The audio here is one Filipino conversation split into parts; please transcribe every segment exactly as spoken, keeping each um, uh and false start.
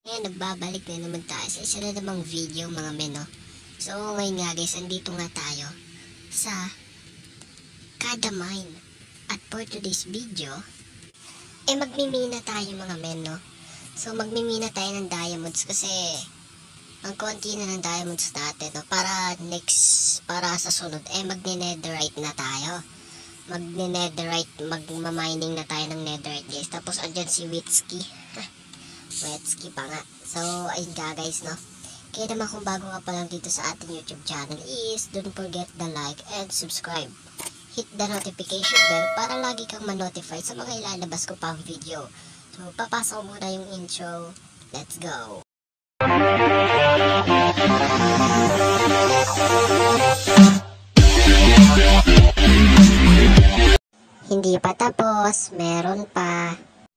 Ngayon, nagbabalik na naman tayo sa isa na namang video mga men, no? So, ngayon nga guys, andito nga tayo sa Kada Mine. At for today's video, eh magmimina tayo mga men, no? So, magmimina tayo ng diamonds kasi ang konti na ng diamonds natin, no? Para next, para sa sunod, eh magne-netherite na tayo. Magne-netherite, magmamining na tayo ng netherite guys. Tapos andyan si Witsky. Wetsky pa nga. So, ayun ka guys, no? Kaya naman kung bago ka pa lang dito sa ating YouTube channel is don't forget the like and subscribe. Hit the notification bell para lagi kang ma-notify sa mga ilalabas ko pang video. So, papasok muna yung intro. Let's go! Hindi pa tapos, meron pa.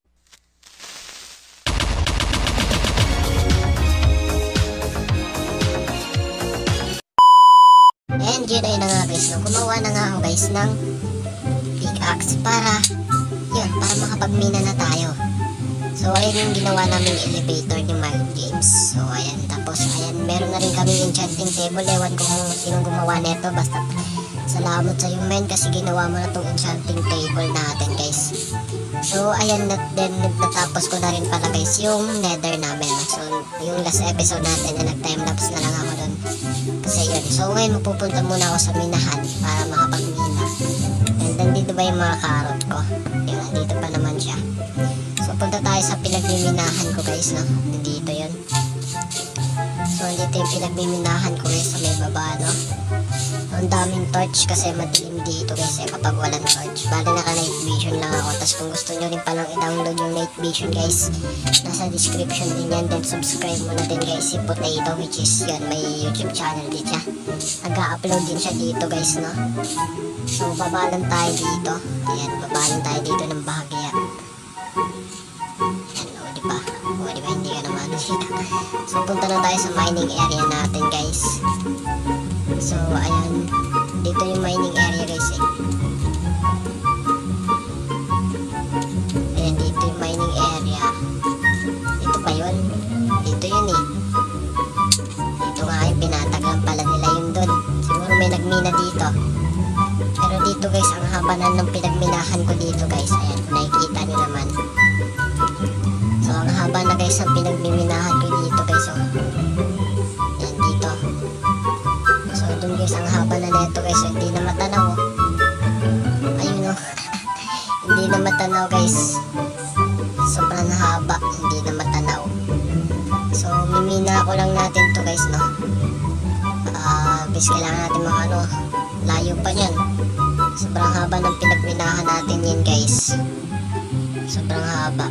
And yun ay na nga guys, no? Gumawa na nga ako guys ng pickaxe para yun, para makapagmina na tayo. So ayun yung ginawa namin elevator ni Mind Games. So ayan, tapos ayan, meron na rin kami enchanting table. Ewan ko kung sinong gumawa nito, basta salamat sa yung men kasi ginawa mo na tong enchanting table natin guys. So ayan, na, then natapos ko na rin pala guys yung nether namin. So yung last episode natin na nag-timelapse na lang ako dun kasi yun. So ngayon mapupunta muna ako sa minahan para makapagmina. And then dito ba yung mga carrot ko? Yun, dito pa naman siya. So punta tayo sa pinagmiminahan ko guys, no? Dito yun. So dito yung pinagmiminahan ko guys sa may baba, no? Ang daming torch kasi madilim dito guys eh kapag walang torch. Bali naka night vision lang ako. Tapos kung gusto nyo rin palang i-download yung night vision guys, nasa description din yan. Then subscribe mo na din guys si Potato, which is yan, may YouTube channel din siya. Nag-upload din siya dito guys, no? So babalan tayo dito. Ayan, babalan tayo dito ng bahagya. Ayan, o diba? O diba hindi ka naman dito. So punta na tayo sa mining area natin guys. So ayan, dito yung mining area guys eh. Ayan, dito yung mining area. Dito pa yun. Dito yun eh. Dito nga yung pinatag lang pala nila yung dun. Siguro may nagmina dito. Pero dito guys, ang haba na ng pinagminahan ko dito guys. Ayan, kung nakikita nyo naman. So ang haba na guys ang pinagmiminahan ko dito guys. Oh. Ayan, dito. So dun guys, ang haba na neto guys. So, hindi na matanaw. Oh. Ayun oh. Hindi na matanaw guys. Sobrang haba. Hindi na matanaw. So mimina ko lang natin to guys, no? Ah, uh, guys, kailangan natin mga ano, layo pa yan. Sobrang haba ng pinagminahan natin yan guys. Sobrang haba.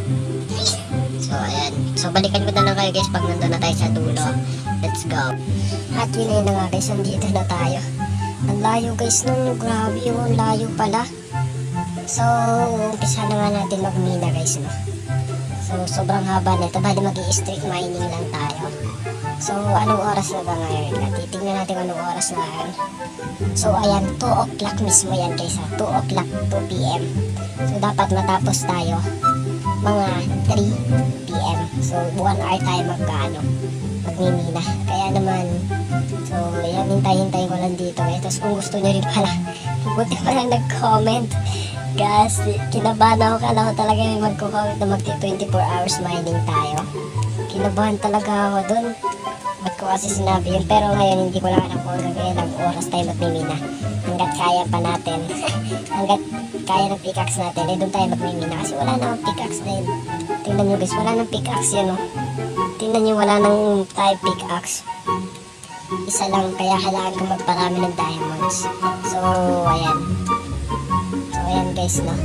So ayan. So balikan ko na lang kayo guys pag nandun na tayo sa dulo. Let's go. At yun na nga guys, nandito na tayo. Ang layo guys nung, grabe yung layo pala. So umpisa na nga natin magmina guys, no? So sobrang haba na ito. Bali mag-i-street mining lang tayo. So anong oras na ba ngayon? Titingnan natin anong oras na ngayon. So ayan, two o'clock mismo yan guys, ha? two o'clock, two p m So dapat matapos tayo mga three p m So one hour tayo magkaano, magmimina. Kaya naman, so ayan, hintay-hintay ko lang dito eh. Tapos kung gusto nyo rin pala, buti pa lang nag-comment. Kasi kinabahan ako, kala ko talaga may magko-comment na magti twenty-four hours mining tayo. Kinabahan talaga ako dun. Ba't ko kasi sinabi yun? Pero ngayon hindi ko lang alam kung hanggang ilang oras tayo magmimina. Hanggat kaya pa natin. Hanggat kaya ng pickaxe natin, eh doon tayo magmimina. Kasi wala namang pickaxe na yun. Tingnan nyo guys, wala nang pickaxe yun, oh. Tingnan nyo, wala nang tayo pickaxe. Isa lang, kaya kailangan ko magparami ng diamonds. So, ayan. So, ayan guys, no?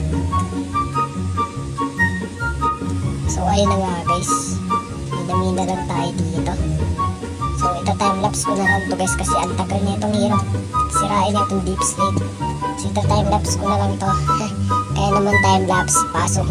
So, ayun na nga guys. Minamina lang tayo dito. So, ito timelapse ko na lang to guys kasi ang tagal niya itong hirap. Sirain niya itong deep slate. So, ito timelapse ko na lang to. Kaya naman timelapse, pasok.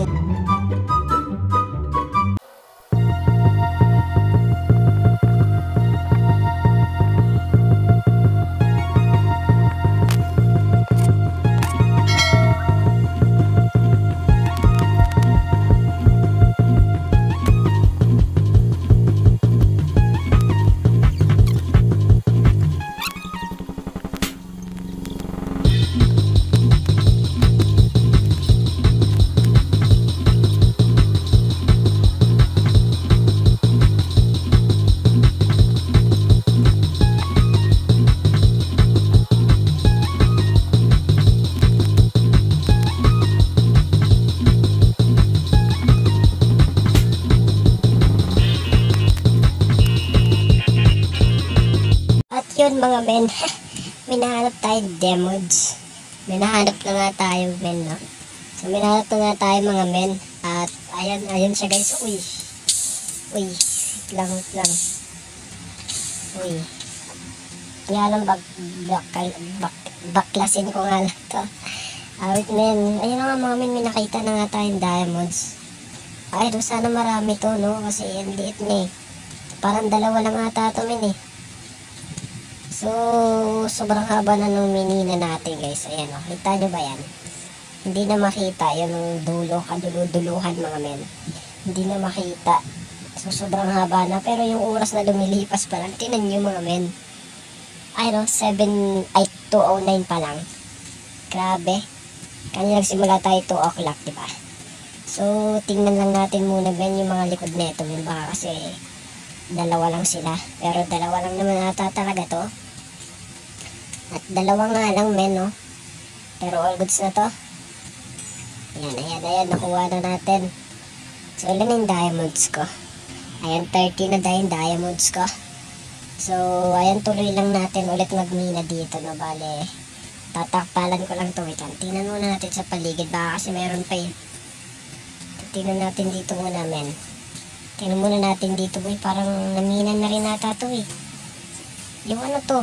yun mga men, may nahanap tayong demods. May nahanap na nga tayo men, no? So may nahanap na nga tayo mga men. At ayan, ayan siya guys. Uy. Uy. Wait lang, wait lang. Uy. Kaya lang bak, bak, bak, baklasin ko nga lang to. Ah, wait men. Ayun na nga mga men, may nakita na nga tayong diamonds. Ay, doon sana marami to, no? Kasi ang liit na eh. Parang dalawa lang ata ito, men eh. So, sobrang haba na nung minina natin, guys. Ayan, o. Kita nyo ba yan? Hindi na makita. Yung dulo, kaduluduluhan, mga men. Hindi na makita. So, sobrang haba na. Pero yung oras na lumilipas pa lang, tinan nyo, mga men. Ay, no? seven, ay, two oh nine pa lang. Grabe. Kanya nagsimula tayo two o'clock, diba? So, tingnan lang natin muna ben yung mga likod neto ben. Baka kasi dalawa lang sila. Pero dalawa lang naman ata talaga to. At dalawa nga lang men, no? Pero all goods na to. Ayan, ayan, ayan. Nakuha na natin. So, ilan yung diamonds ko? Ayan, thirty na dahil diamonds ko. So, ayan, tuloy lang natin ulit magmina dito, no? Bale, tatakpalan ko lang to. Wait lang. Tingnan muna natin sa paligid. Baka kasi meron pa yun. Tingnan natin dito muna men. Tingnan muna natin dito boy. Parang naminan na rin ata to eh. Yung ano to?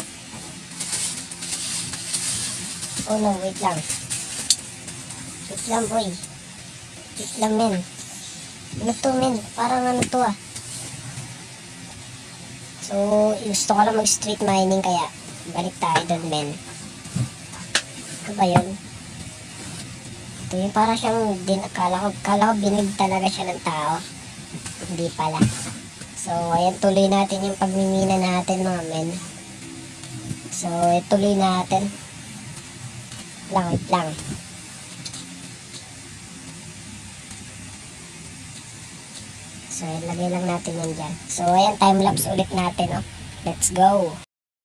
Oh no, wait lang. Wait lang boy. Wait lang men. Ano to men? Parang ano to ah. So, gusto ko lang mag street mining kaya balik tayo doon men. Ano ba yun? Ito yung para siyang din, akala ko, akala ko binig talaga siya ng tao. Hindi pala. So, ayan, tuloy natin yung pagmimina natin mga men. So, tuloy natin. Lang, wait lang. So, ilagay lang natin yan dyan. So, ayan, time-lapse ulit natin, oh. Let's go!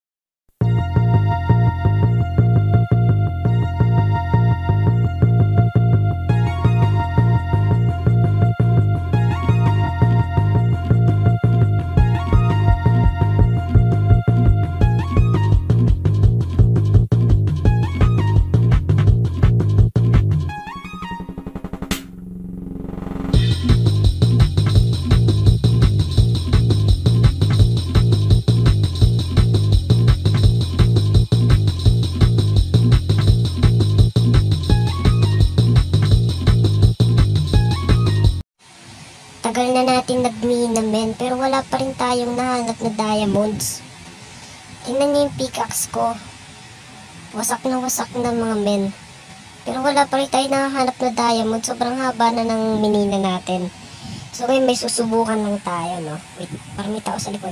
Tagal na natin nagmina men, pero wala pa rin tayong nahanap na diamonds. Tingnan niyo yung pickaxe ko. Wasak na wasak na mga men. Pero wala pa rin tayong nahanap na diamond. Sobrang haba na ng minina natin. So ngayon may susubukan lang tayo, no? Wait, parang may tao sa likod.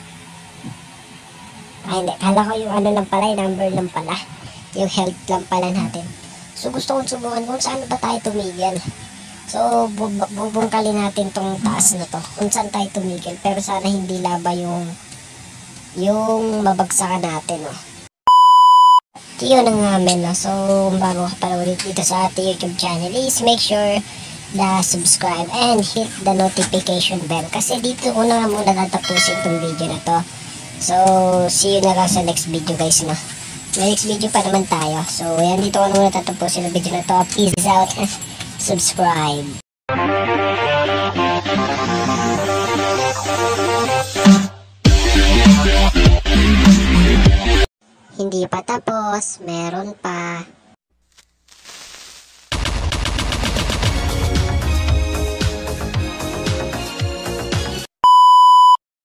Ay hindi, kala ko yung ano lang pala, yung number lang pala. Yung health lang pala natin. So gusto kong subukan kung saan ba tayo tumigil. So, bubungkalin natin tong taas na to. Kung saan tayo tumigil. Pero sana hindi laba yung yung mabagsakan natin, no. So, yun ang amin, no. So, bago ka pala ulit dito sa ating YouTube channel, please make sure na subscribe and hit the notification bell. Kasi dito ko na muna tatapusin tong video na to. So, see you na lang sa next video guys, no. May next video pa naman tayo. So, yan, dito ko na muna tatapusin ang video na to. Peace out. Subscribe. Hindi pa tapos, meron pa.